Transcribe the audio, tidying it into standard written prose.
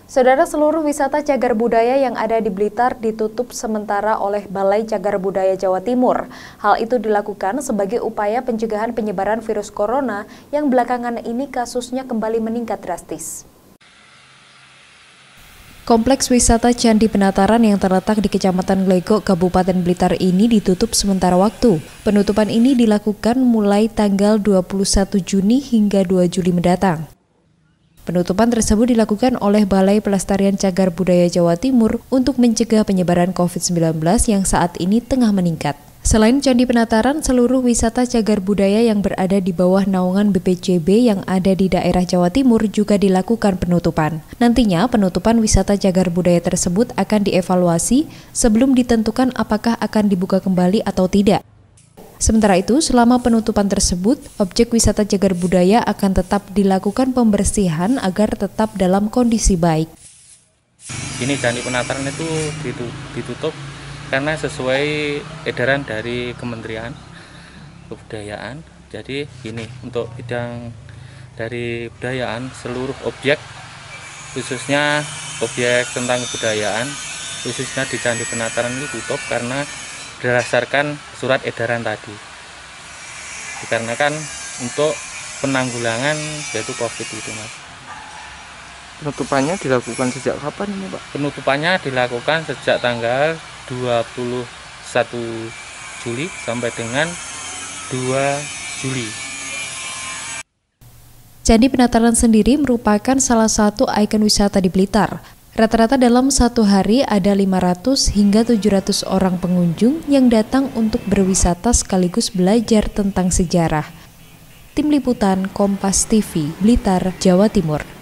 Saudara, seluruh wisata cagar budaya yang ada di Blitar ditutup sementara oleh Balai Cagar Budaya Jawa Timur. Hal itu dilakukan sebagai upaya pencegahan penyebaran virus corona yang belakangan ini kasusnya kembali meningkat drastis. Kompleks wisata Candi Penataran yang terletak di Kecamatan Glegok, Kabupaten Blitar ini ditutup sementara waktu. Penutupan ini dilakukan mulai tanggal 21 Juni hingga 2 Juli mendatang. Penutupan tersebut dilakukan oleh Balai Pelestarian Cagar Budaya Jawa Timur untuk mencegah penyebaran COVID-19 yang saat ini tengah meningkat. Selain Candi Penataran, seluruh wisata cagar budaya yang berada di bawah naungan BPCB yang ada di daerah Jawa Timur juga dilakukan penutupan. Nantinya penutupan wisata cagar budaya tersebut akan dievaluasi sebelum ditentukan apakah akan dibuka kembali atau tidak. Sementara itu, selama penutupan tersebut, objek wisata cagar budaya akan tetap dilakukan pembersihan agar tetap dalam kondisi baik. Ini Candi Penataran itu ditutup karena sesuai edaran dari Kementerian Kebudayaan. Jadi ini untuk bidang dari kebudayaan, seluruh objek, khususnya objek tentang kebudayaan, khususnya di Candi Penataran itu tutup karena berdasarkan surat edaran tadi, dikarenakan untuk penanggulangan yaitu COVID itu, Mas. Penutupannya dilakukan sejak kapan ini, Pak? Penutupannya dilakukan sejak tanggal 21 Juli sampai dengan 2 Juli. Candi Penataran sendiri merupakan salah satu ikon wisata di Blitar. Rata-rata dalam satu hari ada 500 hingga 700 orang pengunjung yang datang untuk berwisata sekaligus belajar tentang sejarah. Tim Liputan Kompas TV, Blitar, Jawa Timur.